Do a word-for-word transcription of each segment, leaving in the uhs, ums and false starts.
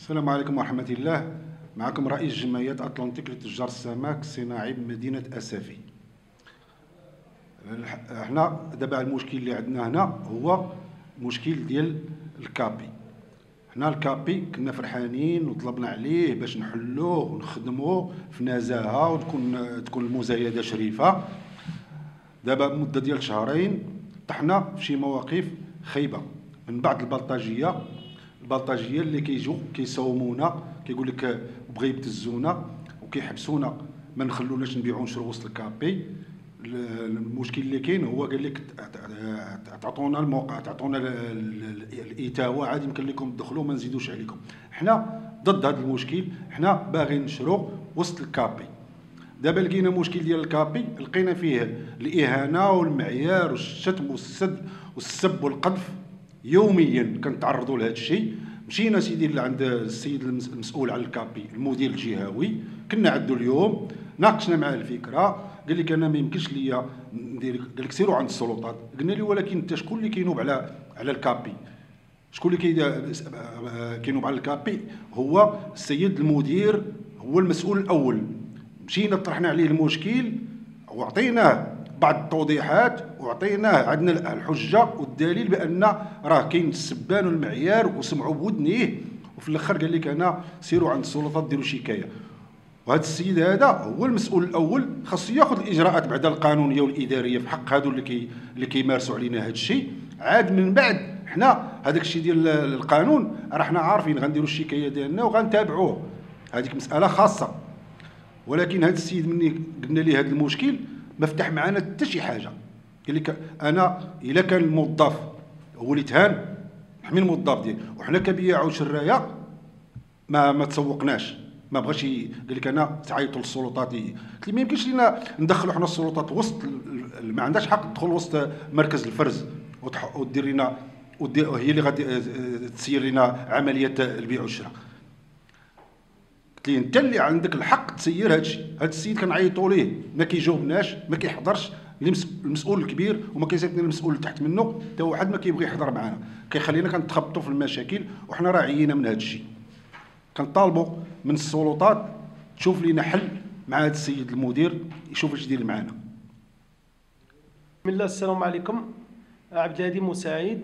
السلام عليكم ورحمة الله. معكم رئيس جمعية أطلنطيك لتجار السمك الصناعي بمدينة أسافي. احنا دابا المشكل اللي عندنا هنا هو مشكل ديال الكابي. حنا الكابي كنا فرحانين وطلبنا عليه باش نحلوه ونخدموه في نزاهة وتكون تكون المزايدة شريفة. دابا مدة ديال شهرين طحنا في شي مواقف خايبة من بعض البلطجية البلطجيه اللي كيجوا كيساومونا، كيقول لك بغا يبتزونا وكيحبسونا ما نخلوناش نبيعوا ونشرو وسط الكابي. المشكل اللي كاين هو قال لك تعطونا الموقع، تعطونا الاتاوه، عاد يمكن لكم تدخلوا ما نزيدوش عليكم. حنا ضد هذا المشكل، حنا باغيين نشرو وسط الكابي. دابا لقينا مشكل ديال الكابي، لقينا فيه الاهانه والمعيار والشتم والسد والسب والقذف يوميا كنتعرضوا لهذا الشيء. مشينا سيدي لعند السيد المسؤول على الكابي، المدير الجهوي، كنا عندو اليوم ناقشنا معاه الفكره. قال لك انا ما يمكنش ليا ندير، قال لك سيروا عند السلطات. قلنا له ولكن انت شكون اللي كينوب على على الكابي؟ شكون اللي كينوب على الكابي؟ هو السيد المدير، هو المسؤول الاول. مشينا طرحنا عليه المشكل وعطيناه بعض التوضيحات وعطيناه عندنا الحجه والدليل بان راه كاين السبان والمعيار وسمعوا بودنيه. وفي الاخر قال لك انا سيروا عند السلطات ديروا شكايه. وهذا السيد هذا هو المسؤول الاول، خاصو ياخذ الاجراءات بعد القانونيه والاداريه في حق هذو اللي كي اللي كيمارسوا علينا هذا الشيء. عاد من بعد حنا هذاك الشيء ديال القانون راه حنا عارفين غنديروا الشكايه ديالنا وغنتابعوه، هذيك مساله خاصه. ولكن هذا السيد مني قلنا ليه هذا المشكل ما فتح معنا حتى شي حاجه. قال لك انا الا كان الموظف هو اللي تهان نحمي الموظف ديالي، وحنا كبياع وشرايه ما ما تسوقناش، ما بغاش. قال لك انا تعيطوا للسلطات. قلت له ما يمكنش لينا ندخلوا حنا السلطات وسط، ما عندهاش حق تدخل وسط مركز الفرز ودير لنا هي اللي غادي تسير لنا عمليه البيع والشراء. قلت لي انت اللي عندك الحق تسير هذا الشيء. هذا السيد كنعيطوا ليه ما كيجاوبناش، ما كيحضرش. المسؤول الكبير وما كيسالني المسؤول اللي تحت منه حتى واحد ما كيبغي يحضر معنا، كيخلينا كنتخبطوا في المشاكل. وحنا راه عيينا من هذا الشيء. كنطالبوا من السلطات تشوف لنا حل مع هذا السيد المدير، يشوف اش يدير معنا. بسم الله. السلام عليكم. عبد الهادي مساعد،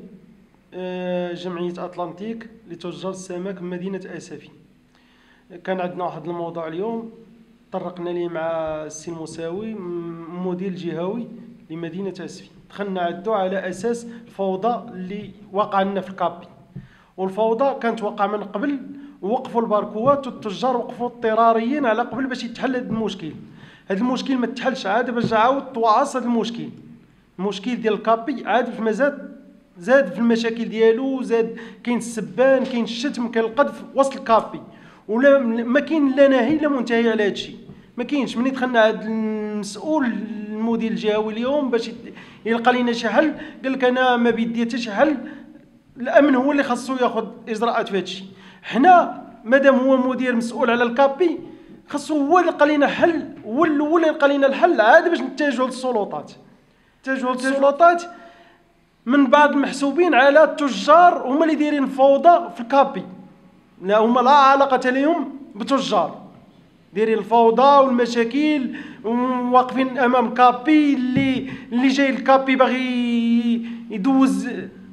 جمعيه اطلنطيك لتجار السمك بمدينه اسافي. كان عندنا واحد الموضوع اليوم طرقنا ليه مع السي المساوي مدير الجهوي لمدينه اسفي. دخلنا عندو على اساس الفوضى اللي وقع لنا في الكابي، والفوضى كانت وقع من قبل، ووقفوا الباركوات والتجار وقفوا اضطراريين على قبل باش يتحل هذا المشكل. هذا المشكل ما تحلش عاد باش عاود تواصل هذا المشكل. المشكل ديال الكابي عاد في مزاد زاد في المشاكل ديالو، زاد كاين السبان، كاين الشتم، كاين القذف وسط الكابي، ولا ما كاين لا ناهي لا منتهي على هذا الشيء. ما كاينش. ملي دخلنا عند المسؤول المدير الجهوي اليوم باش يلقى لنا شي حل، قال لك انا ما بيدي حتى شي حل، الامن هو اللي خاصو ياخذ اجراءات في هذا الشيء. حنا مادام هو مدير مسؤول على الكابي خاصو هو اللي يلقى لنا حل، هو الاول اللي يلقى لنا الحل عاد باش نتجهوا للسلطات. نتجهوا للسلطات من بعض المحسوبين على التجار هما اللي دايرين الفوضى في الكابي. لا، هما لا علاقه لهم بتجار، دايرين الفوضى والمشاكل واقفين امام الكابي. اللي اللي جاي الكابي باغي يدوز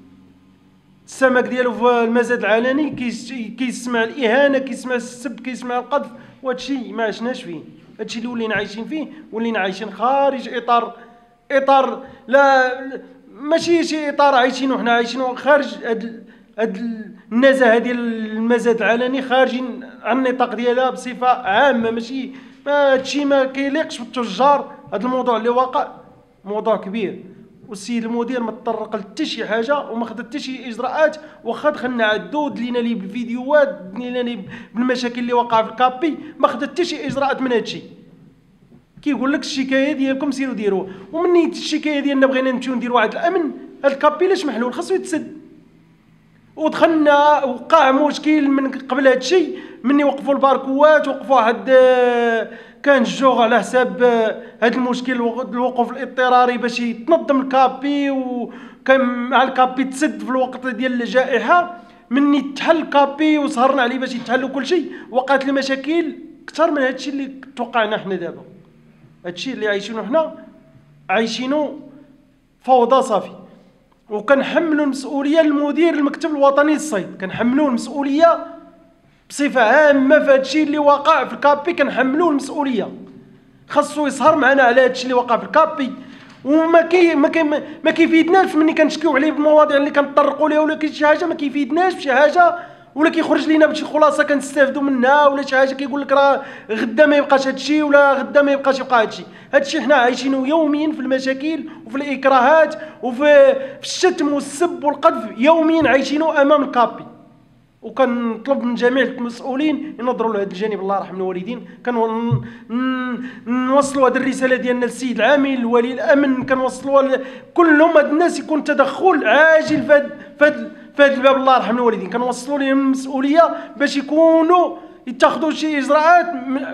السمك ديالو في المزاد العلني كيسمع الاهانه، كيسمع السب، كيسمع القذف. وهذا الشيء ما عشناش فيه. هذا الشيء اللي ولينا عايشين فيه، ولينا عايشين خارج اطار اطار لا ماشي شي اطار عايشين وحنا عايشين خارج هاد هاد النزاهه ديال المزاد العلني، خارجين عن النطاق ديالها بصفه عامه. ماشي هادشي ما كيليقش بالتجار. هذا الموضوع اللي واقع موضوع كبير، والسيد المدير ما تطرق لحتى شي حاجه وما خد حتى شي اجراءات. واخا دخلنا عندو دلينا ليه بالفيديوهات، دلينا ليه بالمشاكل اللي وقع في الكابي، ما خد حتى شي اجراءات من هادشي. كيقول لك الشكايه ديالكم سيروا ديروه، ومن نيت الشكايه ديالنا بغينا نمشيو نديروا واحد الامن. هاد الكابي لاش محلول خاصو يتسد. ودخلنا وقع مشكل من قبل هذا الشيء، مني وقفوا الباركوات، وقفوا واحد كان الجوغ على حساب هذا المشكل، الوقوف الاضطراري باش يتنظم الكابي، وكان مع الكابي تسد في الوقت ديال الجائحه. مني تحل كابي وسهرنا عليه باش يتحل كل شيء، وقعت المشاكل اكثر من هادشي اللي توقعنا حنا دابا. هادشي اللي عايشينو حنا عايشينو فوضى صافي. وكنحملوا المسؤوليه للمدير المكتب الوطني للصيد، كنحملوا المسؤوليه بصفه عامه في هادشي اللي واقع في الكابي، كنحملوا المسؤوليه. خاصو يسهر معنا على هادشي اللي واقع في الكابي، وما كي ما كي ما كيفيدناش ملي كنشكيو عليه بالمواضيع اللي كنطرقوا ليها، ولا شي حاجه ما كيفيدناش بشي حاجه، ولا كيخرج لينا بشي خلاصه كنستافدوا منها، ولا شي حاجه كيقول لك راه غدا ما يبقاش هادشي، ولا غدا ما يبقاش يبقى هادشي. هادشي حنا عايشينه يوميا في المشاكل وفي الاكراهات وفي في الشتم والسب والقذف، يوميا عايشينه امام الكابي. وكنطلب من جميع المسؤولين ينظروا لهذا الجانب، الله يرحم الوالدين. كنوصلوا هذه الرساله ديالنا للسيد العامل، ولي الامن، كنوصلوها كلهم. هاد الناس يكون تدخل عاجل في هذا في هذا الباب، الله يرحم الوالدين. كنوصلوا لهم المسؤوليه باش يكونوا يتخذوا شي اجراءات.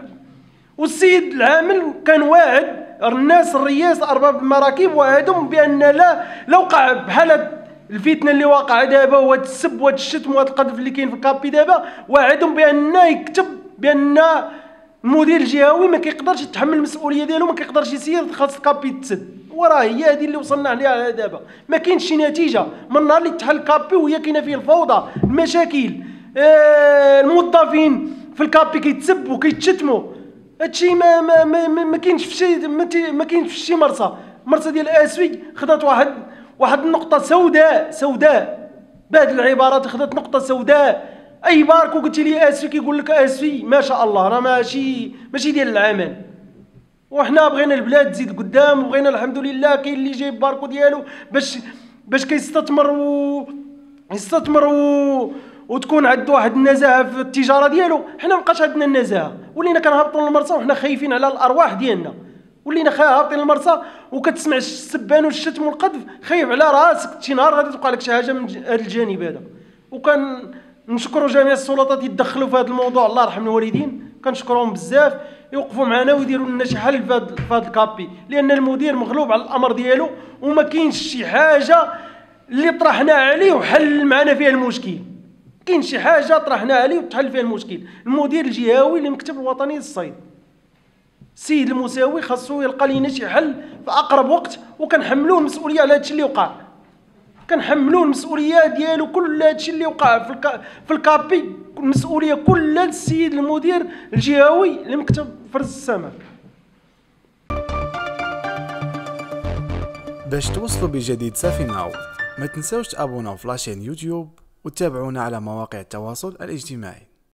والسيد العامل كان واعد الناس الرياس ارباب المراكب، وعدهم بان لا لو وقع بحال الفتنه اللي واقعه دابا، وهاد السب وهاد الشتم وهاد القذف اللي كاين في الكابي دابا، وعدهم بان يكتب بان المدير الجهوي ما كيقدرش يتحمل المسؤوليه ديالو، ما كيقدرش يسير، خاص الكابي تسد. وراه هي هذه اللي وصلنا عليها دابا. ما كاينش شي نتيجه من النهار اللي تحل الكابي وهي كاينه فيه الفوضى، المشاكل، آه الموظفين في الكابي كيتسبوا وكيتشتموا. هادشي ما ما ما, ما, ما كاينش في شي ما كاينش في شي مرسى مرسى ديال اسوي خدات واحد واحد النقطة سوداء سوداء بهذه العبارات، خدت نقطة سوداء. أي باركو قلتي لي اسفي كيقول لك اسفي ما شاء الله، راه ماشي ماشي ديال العمل. وحنا بغينا البلاد تزيد قدام، وبغينا الحمد لله كاين اللي جايب باركو ديالو باش باش كيستثمر و يستثمر و وتكون عنده واحد النزاهة في التجارة ديالو. حنا مابقاش عندنا النزاهة، ولينا كنهبطوا للمرسى وحنا خايفين على الأرواح ديالنا، ولينا هابطين للمرسى وكتسمع السبان والشتم والقذف، خايف على راسك شي نهار غادي توقع لك شي حاجه من هذا الجانب هذا. وكان نشكروا جميع السلطات يتدخلوا في هذا الموضوع، الله يرحم الوالدين، كنشكرهم بزاف، يوقفوا معنا ويديروا لنا شي حل في هذا في هذا الكابي، لان المدير مغلوب على الامر ديالو، وما كاينش شي حاجه اللي طرحنا عليه وحل معنا فيها المشكل. كاين شي حاجه طرحنا عليه وتحل فيها المشكل. المدير الجهوي للمكتب الوطني للصيد السيد المساوي خاصو يلقى لينا شي حل في اقرب وقت، وكنحملوه المسؤوليه على هادشي اللي وقع. كنحملوه المسؤوليه ديالو كل هادشي اللي وقع في الكا في الكابي، المسؤوليه كلها للسيد المدير الجهوي لمكتب فرز السمك. باش توصلوا بجديد صافي ناو، ما تنساوش تابوناو في لاشين يوتيوب وتابعونا على مواقع التواصل الاجتماعي.